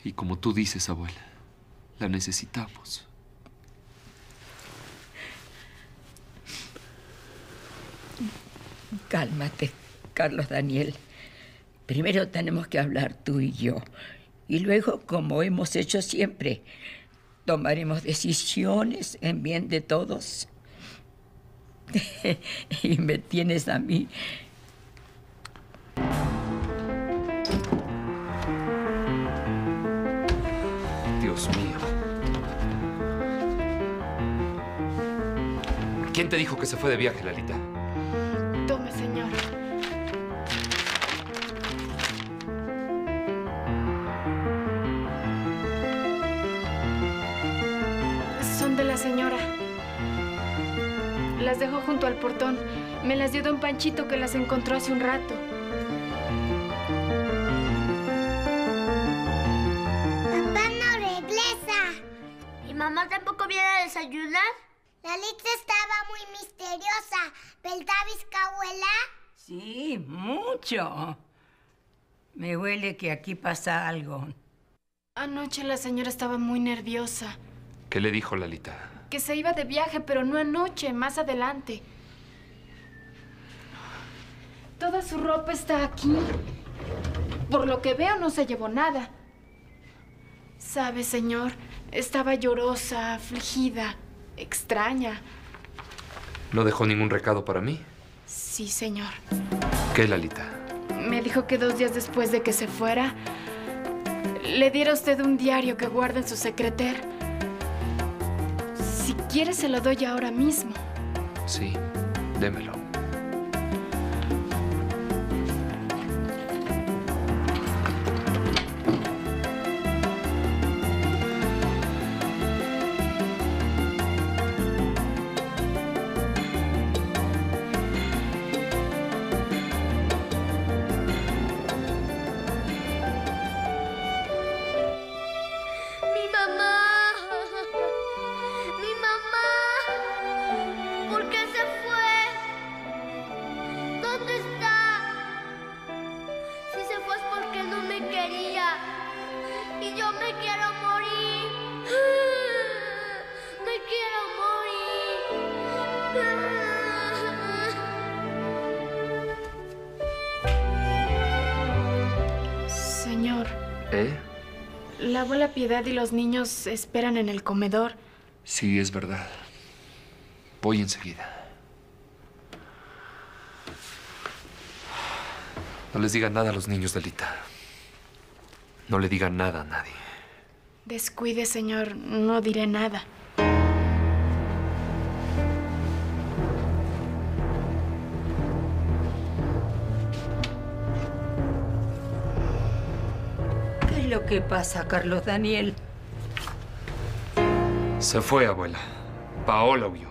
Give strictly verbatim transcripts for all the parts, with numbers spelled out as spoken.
Y como tú dices, abuela, la necesitamos. Cálmate, Carlos Daniel. Primero tenemos que hablar tú y yo. Y luego, como hemos hecho siempre, tomaremos decisiones en bien de todos. Y me tienes a mí. Dios mío. ¿Quién te dijo que se fue de viaje, Lalita? Tome, señor. Son de la señora. Las dejó junto al portón. Me las dio don Panchito, que las encontró hace un rato. Papá no regresa. ¿Y mamá tampoco viene a desayunar? Lalita estaba muy misteriosa, ¿verdad, Vizcabuela? Sí, mucho. Me huele que aquí pasa algo. Anoche la señora estaba muy nerviosa. ¿Qué le dijo Lalita? Que se iba de viaje, pero no anoche, más adelante. Toda su ropa está aquí. Por lo que veo, no se llevó nada. ¿Sabe, señor? Estaba llorosa, afligida, extraña. ¿No dejó ningún recado para mí? Sí, señor. ¿Qué, Lalita? Me dijo que dos días después de que se fuera, le diera a usted un diario que guarda en su secreter. Si quiere, se lo doy ahora mismo. Sí, démelo. Señor. ¿Eh? La abuela Piedad y los niños esperan en el comedor. Sí, es verdad. Voy enseguida. No les digan nada a los niños, Lalita. No le digan nada a nadie. Descuide, señor. No diré nada. ¿Qué es lo que pasa, Carlos Daniel? Se fue, abuela. Paola huyó.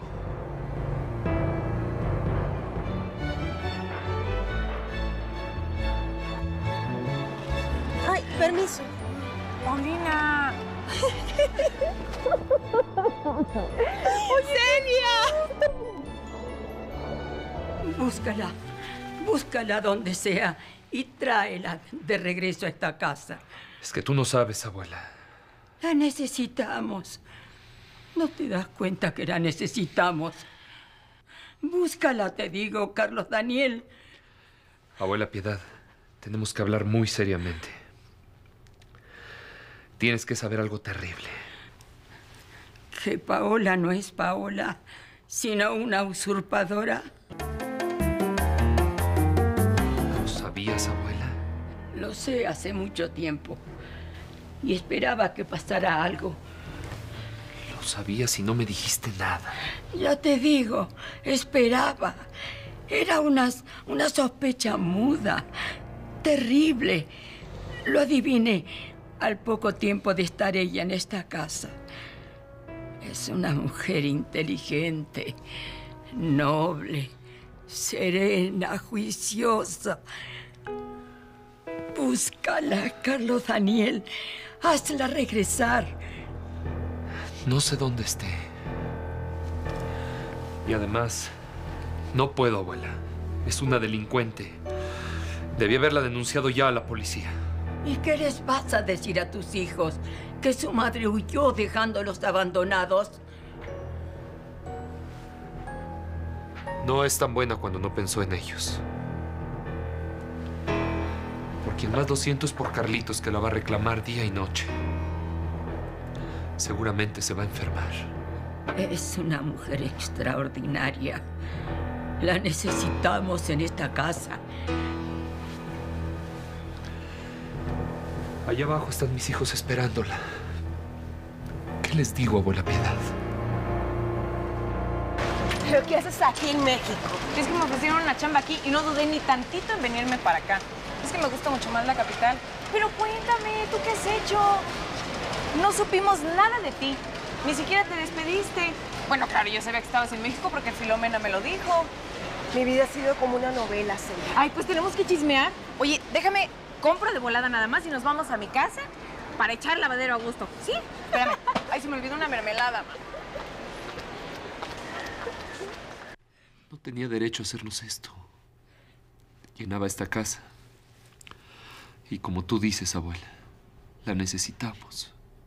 Ay, permiso. Paulina. ¡Celia! Búscala. Búscala donde sea y tráela de regreso a esta casa. Es que tú no sabes, abuela. La necesitamos. ¿No te das cuenta que la necesitamos? Búscala, te digo, Carlos Daniel. Abuela Piedad, tenemos que hablar muy seriamente. Tienes que saber algo terrible. Que Paola no es Paola, sino una usurpadora. ¿Lo sabías, abuela? Lo sé hace mucho tiempo. Y esperaba que pasara algo. Lo sabías y no me dijiste nada. Ya te digo, esperaba. Era una, una sospecha muda, terrible. Lo adiviné al poco tiempo de estar ella en esta casa. Es una mujer inteligente, noble, serena, juiciosa. Búscala, Carlos Daniel. Hazla regresar. No sé dónde esté. Y además, no puedo, abuela. Es una delincuente. Debí haberla denunciado ya a la policía. ¿Y qué les vas a decir a tus hijos? ¿Que su madre huyó dejándolos abandonados? No es tan buena cuando no pensó en ellos. Por quien más lo siento es por Carlitos, que la va a reclamar día y noche. Seguramente se va a enfermar. Es una mujer extraordinaria. La necesitamos en esta casa. Allá abajo están mis hijos esperándola. ¿Qué les digo, abuela Piedad? ¿Pero qué haces aquí en México? Es que me ofrecieron una chamba aquí y no dudé ni tantito en venirme para acá. Es que me gusta mucho más la capital. Pero cuéntame, ¿tú qué has hecho? No supimos nada de ti. Ni siquiera te despediste. Bueno, claro, yo sabía que estabas en México porque Filomena me lo dijo. Mi vida ha sido como una novela, Celia. Ay, pues tenemos que chismear. Oye, déjame, compro de volada nada más y nos vamos a mi casa para echar lavadero a gusto. ¿Sí? Espérame. Ay, se me olvidó una mermelada. No tenía derecho a hacernos esto. Llenaba esta casa. Y como tú dices, abuela, la necesitamos.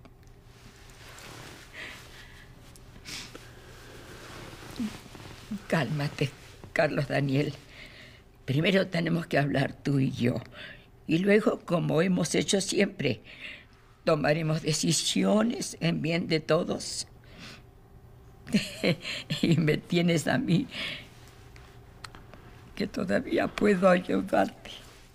Cálmate, Carlos Daniel. Primero tenemos que hablar tú y yo. Y luego, como hemos hecho siempre, tomaremos decisiones en bien de todos. Y me tienes a mí, que todavía puedo ayudarte.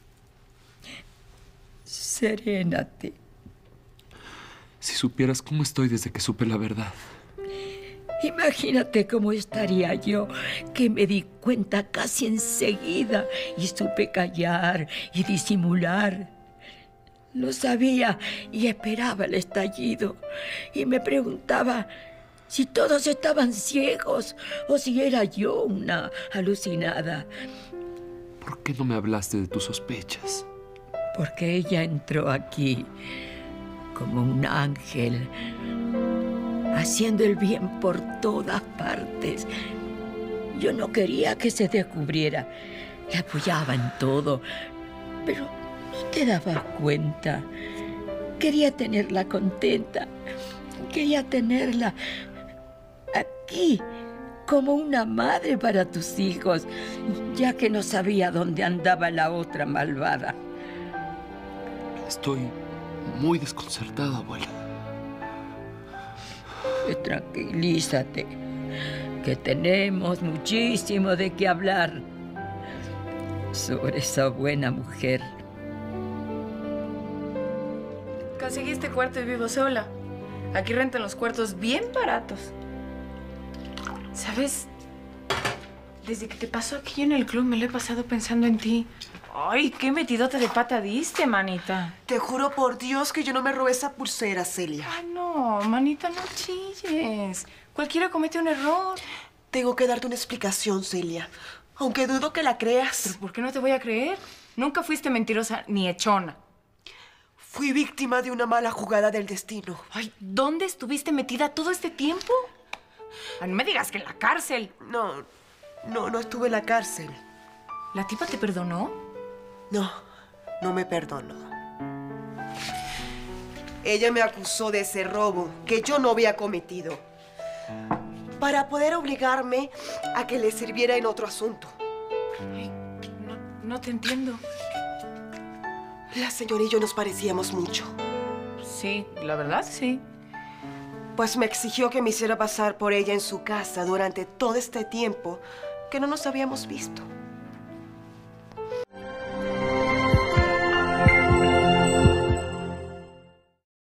Serénate. Si supieras cómo estoy desde que supe la verdad. Imagínate cómo estaría yo, que me di cuenta casi enseguida y supe callar y disimular. Lo sabía y esperaba el estallido. Y me preguntaba si todos estaban ciegos o si era yo una alucinada. ¿Por qué no me hablaste de tus sospechas? Porque ella entró aquí como un ángel, haciendo el bien por todas partes. Yo no quería que se descubriera. La apoyaba en todo, pero no te dabas cuenta. Quería tenerla contenta. Quería tenerla aquí como una madre para tus hijos, ya que no sabía dónde andaba la otra malvada. Estoy muy desconcertado, abuela. Tranquilízate, que tenemos muchísimo de qué hablar sobre esa buena mujer. Conseguí este cuarto y vivo sola. Aquí rentan los cuartos bien baratos. ¿Sabes? Desde que te pasó aquello en el club me lo he pasado pensando en ti. Ay, qué metidota de pata diste, manita. Te juro por Dios que yo no me robé esa pulsera, Celia. Ay, no, manita, no chilles. Cualquiera comete un error. Tengo que darte una explicación, Celia. Aunque dudo que la creas. ¿Pero por qué no te voy a creer? Nunca fuiste mentirosa ni echona. Fui víctima de una mala jugada del destino. Ay, ¿dónde estuviste metida todo este tiempo? Ay, no me digas que en la cárcel. No, no, no estuve en la cárcel. ¿La tipa te perdonó? No, no me perdonó. Ella me acusó de ese robo que yo no había cometido, para poder obligarme a que le sirviera en otro asunto. Ay, no, no te entiendo. La señora y yo nos parecíamos mucho. Sí, la verdad, sí. Pues me exigió que me hiciera pasar por ella en su casa durante todo este tiempo que no nos habíamos visto.